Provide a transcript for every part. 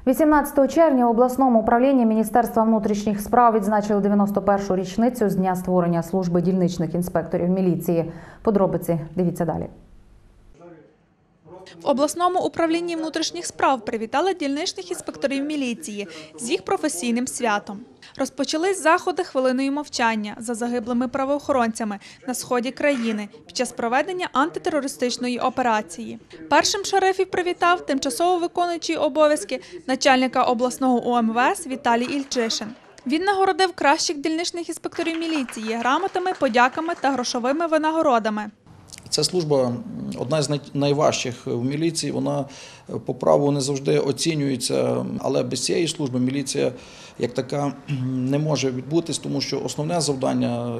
18 червня в обласному управлінні Міністерства внутрішніх справ відзначили 91-шу річницю з дня створення служби дільничних інспекторів міліції. Подробиці дивіться далі. В обласному управлінні внутрішніх справ привітали дільничних інспекторів міліції з їх професійним святом. Розпочались заходи хвилиною мовчання за загиблими правоохоронцями на сході країни під час проведення антитерористичної операції. Першим шерифів привітав тимчасово виконуючий обов'язки начальника обласного УМВС Віталій Ільчишин. Він нагородив кращих дільничних інспекторів міліції грамотами, подяками та грошовими винагородами. Ця служба одна з найважчих в міліції, вона по праву не завжди оцінюється, але без цієї служби міліція як така не може відбутись, тому що основне завдання,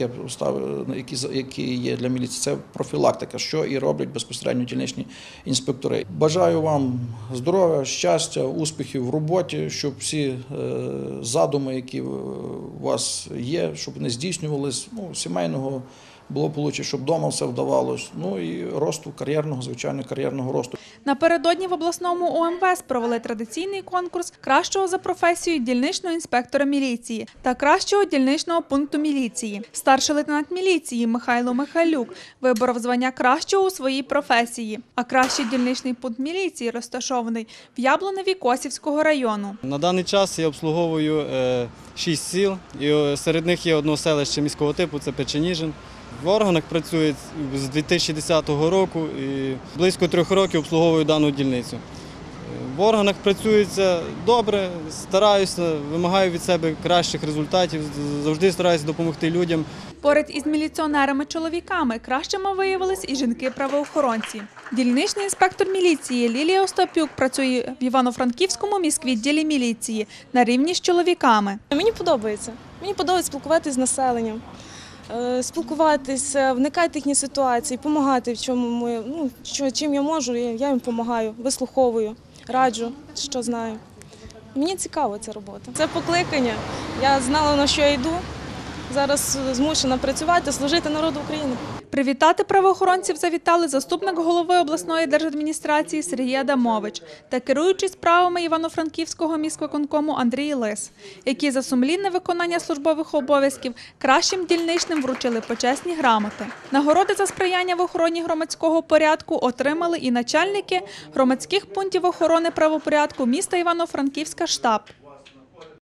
яке є для міліції, це профілактика, що і роблять безпосередньо дільничні інспектори. Бажаю вам здоров'я, щастя, успіхів в роботі, щоб всі задуми, які у вас є, щоб не здійснювались, сімейного благополуччя, щоб вдома все вдавалось, і росту кар'єрного, звичайно, кар'єрного росту. Напередодні в обласному УМВС провели традиційний конкурс кращого за професією дільничного інспектора міліції та кращого дільничного пункту міліції. Старший лейтенант міліції Михайло Михайлюк виборов звання кращого у своїй професії, а кращий дільничний пункт міліції розташований в Яблуневі Косівського району. На даний час я обслуговую 6 сіл, і серед них є одне селище міського типу – це Печеніжин. В органах працюю з 2010 року і близько 3 років обслуговую дану дільницю. В органах працюється добре, стараюся, вимагаю від себе кращих результатів, завжди стараюся допомогти людям. Поряд із міліціонерами-чоловіками кращими виявились і жінки-правоохоронці. Дільничний інспектор міліції Лілія Остапюк працює в Івано-Франківському міськвідділі міліції на рівні з чоловіками. Мені подобається спілкуватися з населенням. Спілкуватися, вникати в їхні ситуації, допомагати, в чому чим я можу, я їм допомагаю, вислуховую, раджу, що знаю. Мені цікава ця робота. Це покликання. Я знала, на що я йду. Зараз змушена працювати, служити народу України. Привітати правоохоронців завітали заступник голови обласної держадміністрації Сергій Адамович та керуючий справами Івано-Франківського міськвиконкому Андрій Лис, які за сумлінне виконання службових обов'язків кращим дільничним вручили почесні грамоти. Нагороди за сприяння в охороні громадського порядку отримали і начальники громадських пунктів охорони правопорядку міста Івано-Франківська штаб.